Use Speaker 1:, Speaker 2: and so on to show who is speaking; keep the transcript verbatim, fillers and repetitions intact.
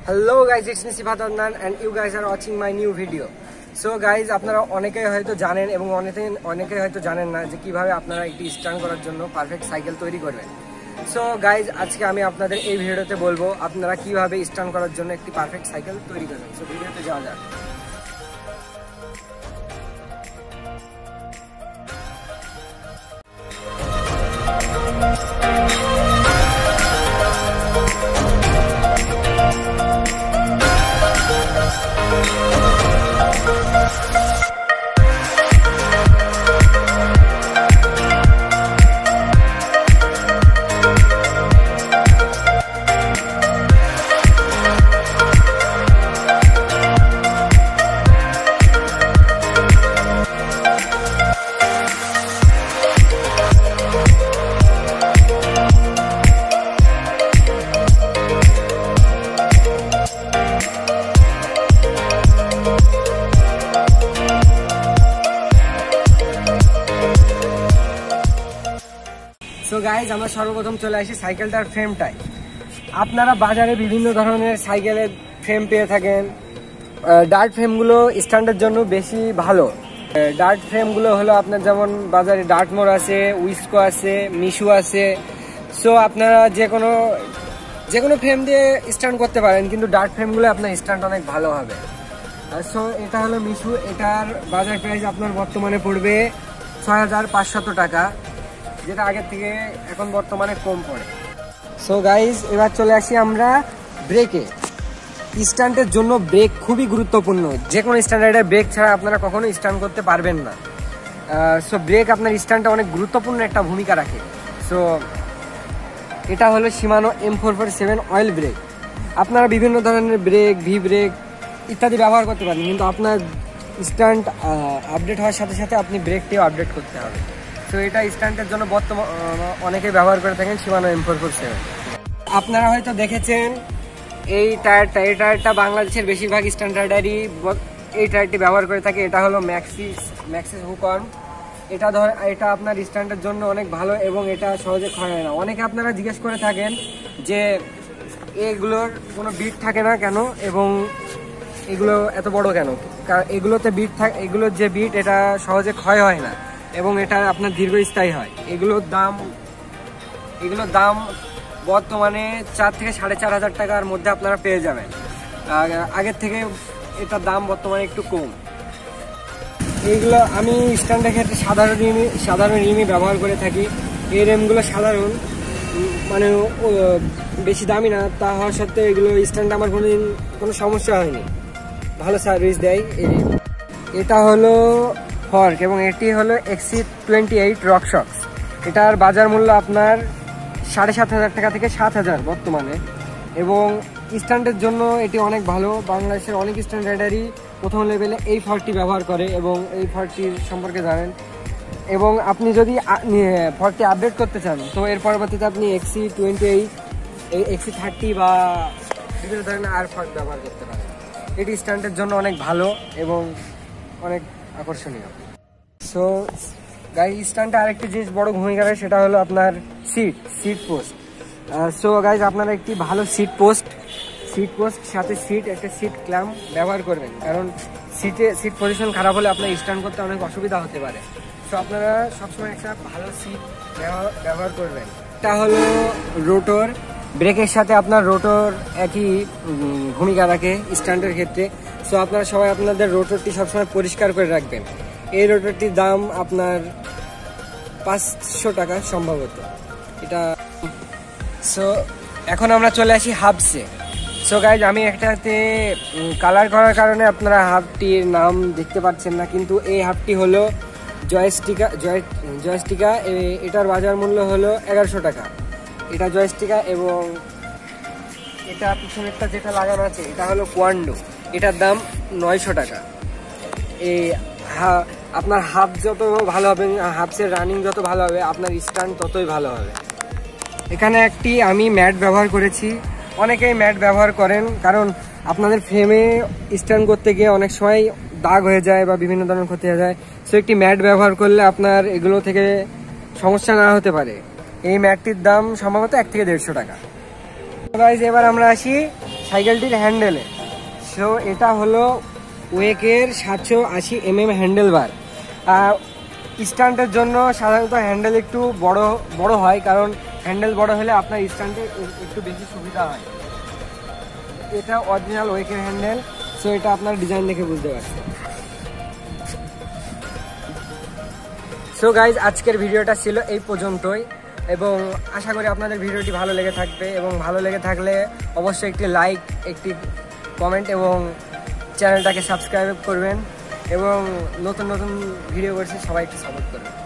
Speaker 1: Hello guys, it's me Sifat Adnan and you guys are watching my new video. So guys, আপনারা অনেকেই হয়তো জানেন এবং অনেকে অনেকেই হয়তো জানেন না যে কিভাবে আপনারা একটি স্ট্যান্ড করার জন্য পারফেক্ট সাইকেল তৈরি করবেন। সো গাইজ, আজকে আমি আপনাদের এই ভিডিওতে বলবো আপনারা কিভাবে স্ট্যান্ড করার জন্য একটি পারফেক্ট সাইকেল তৈরি করবেন। সো ভিডিওতে যাওয়া যাক। সো গাইজ, আমরা সর্বপ্রথম চলে আসি সাইকেলটার ফ্রেমটাই। আপনারা বাজারে বিভিন্ন ধরনের সাইকেলের ফ্রেম পেয়ে থাকেন। ডার্ট ফ্রেমগুলো স্ট্যান্ডের জন্য বেশি ভালো। ডার্ট ফ্রেমগুলো হলো আপনার যেমন বাজারে ডার্টমোর আছে, উইস্কো আছে, মিশু আছে। সো আপনারা যে কোনো যে কোনো ফ্রেম দিয়ে স্ট্যান্ড করতে পারেন, কিন্তু ডার্ট ফ্রেমগুলো আপনার স্ট্যান্ড অনেক ভালো হবে। সো এটা হলো মিশু। এটার বাজার প্রাইস আপনার বর্তমানে পড়বে ছয় হাজার পাঁচশত টাকা, যেটা আগের থেকে এখন বর্তমানে কম পড়ে। সো গাইজ, এবার চলে আসি আমরা ব্রেকে। স্ট্যান্ডের জন্য ব্রেক খুবই গুরুত্বপূর্ণ। যে কোনো স্ট্যান্ডার্ডের ব্রেক ছাড়া আপনারা কখনো স্ট্যান্ড করতে পারবেন না। সো ব্রেক আপনার স্ট্যান্ডে অনেক গুরুত্বপূর্ণ একটা ভূমিকা রাখে। সো এটা হলো Shimano M four four seven oil brake. আপনারা বিভিন্ন ধরনের ব্রেক, ভি ব্রেক ইত্যাদি ব্যবহার করতে পারেন, কিন্তু আপনার স্ট্যান্ড আপডেট হওয়ার সাথে সাথে আপনি ব্রেকটিও আপডেট করতে হবে। তো এটা স্ট্যান্ডের জন্য বর্তমান অনেকেই ব্যবহার করে থাকেন Shimano M four four seven. আপনারা হয়তো দেখেছেন এই টায়ারটা এই টায়ারটা বাংলাদেশের বেশিরভাগ স্ট্যান্ডার্ডারই এই টায়ারটি ব্যবহার করে থাকে। এটা হলো ম্যাক্সিস ম্যাক্সিস হুকন। এটা ধর এটা আপনার স্ট্যান্ডের জন্য অনেক ভালো এবং এটা সহজে ক্ষয় হয় না। অনেকে আপনারা জিজ্ঞেস করে থাকেন যে এগুলোর কোনো বিট থাকে না কেন এবং এগুলো এত বড় কেন। কারণ এগুলোতে বিট থাকে, এগুলোর যে বিট এটা সহজে ক্ষয় হয় না এবং এটা আপনার দীর্ঘস্থায়ী হয়। এগুলোর দাম এগুলোর দাম বর্তমানে চার থেকে সাড়ে চার হাজার টাকার মধ্যে আপনারা পেয়ে যাবেন। আগের থেকে এটার দাম বর্তমানে একটু কম। এইগুলো আমি স্ট্যান্ডের ক্ষেত্রে সাধারণ রিমি সাধারণ রিমি ব্যবহার করে থাকি। এই রেমগুলো সাধারণ, মানে বেশি দামি না, তা হওয়া সত্ত্বেও এগুলো স্ট্যান্ডে আমার কোনো দিন কোনো সমস্যা হয়নি, ভালো সার্ভিস দেয় এই রিম। এটা হলো ফর্ক এবং এটি হলো এক্সি টোয়েন্টি এইট রকশক্স। এটার বাজার মূল্য আপনার সাড়ে সাত হাজার টাকা থেকে সাত হাজার বর্তমানে, এবং স্ট্যান্ডের জন্য এটি অনেক ভালো। বাংলাদেশের অনেক স্ট্যান্ডার্ডারই প্রথম লেভেলে এই ফর্কটি ব্যবহার করে এবং এই ফর্কটির সম্পর্কে জানেন। এবং আপনি যদি ফর্কটি আপডেট করতে চান, তো এর পরবর্তীতে আপনি এক্সি টোয়েন্টি এইট এই এক্সি থার্টি বা বিভিন্ন ধরনের আর ফর্ক ব্যবহার করতে পারেন। এটি স্ট্যান্ডের জন্য অনেক ভালো এবং অনেক আকর্ষণীয়। সো গাইজ, স্ট্যান্ডে আরেকটি জিনিস বড় ভূমিকা রাখে, সেটা হলো আপনার seat seat post. So guys, আপনারা একটি ভালো সিট পোস্ট সিট পোস্ট সাথে সিট একটা সিট ক্ল্যাম্প ব্যবহার করবেন, কারণ সিটে সিট পজিশন খারাপ হলে আপনার স্ট্যান্ড করতে অনেক অসুবিধা হতে পারে। সো আপনারা সবসময় একটা ভালো সিট ব্যবহার করবেন। এটা হলো রোটর। ব্রেকের সাথে আপনার রোটর একই ভূমিকা রাখে স্ট্যান্ডের ক্ষেত্রে। সো আপনারা সবাই আপনাদের রোটরটি সবসময় পরিষ্কার করে রাখবেন। এই রোটরটির দাম আপনার পাঁচশো টাকা সম্ভবত এটা। সো এখন আমরা চলে আসি হাবসে। সো গাইজ, আমি একটাতে কালার করার কারণে আপনারা হাবটির নাম দেখতে পাচ্ছেন না, কিন্তু এই হাবটি হলো জয়স্টিকা জয় জয়স্টিকা এটার বাজার মূল্য হলো এগারোশো টাকা। এটা জয়স্টিকা এবং এটা পিছনেরটা যেটা লাগানো আছে এটা হলো কোয়ান্ডো। এটার দাম নয়শো টাকা। এই আপনার হাফ যত ভালো হবে, হাফসের রানিং যত ভালো হবে, আপনার স্ট্যান্ড ততই ভালো হবে। এখানে একটি আমি ম্যাট ব্যবহার করেছি। অনেকেই ম্যাট ব্যবহার করেন, কারণ আপনাদের ফ্রেমে স্ট্যান্ড করতে গিয়ে অনেক সময় দাগ হয়ে যায় বা বিভিন্ন ধরনের ক্ষতি হয়ে যায়। সো একটি ম্যাট ব্যবহার করলে আপনার এগুলো থেকে সমস্যা না হতে পারে। এই ম্যাটটির দাম সম্ভবত এক থেকে দেড়শো টাকা। গাইজ, এবার আমরা আসি সাইকেলটির হ্যান্ডেলে। সো এটা হলো ওয়েকের সাতশো আশি এম এম হ্যান্ডেল বার। স্ট্যান্ডের জন্য সাধারণত হ্যান্ডেল একটু বড় বড় হয়, কারণ হ্যান্ডেল বড় হলে আপনার স্ট্যান্ডে একটু বেশি সুবিধা হয়। এটা অরিজিনাল ওয়েকের হ্যান্ডেল। সো এটা আপনার ডিজাইন দেখে বুঝতে পারছেন। সো গাইজ, আজকের ভিডিওটা ছিল এই পর্যন্তই, এবং আশা করি আপনাদের ভিডিওটি ভালো লেগে থাকবে, এবং ভালো লেগে থাকলে অবশ্যই একটি লাইক, একটি কমেন্ট এবং চ্যানেলটাকে সাবস্ক্রাইব করবেন, এবং নতুন নতুন ভিডিও করছি সবাই একটু সাপোর্ট করবেন।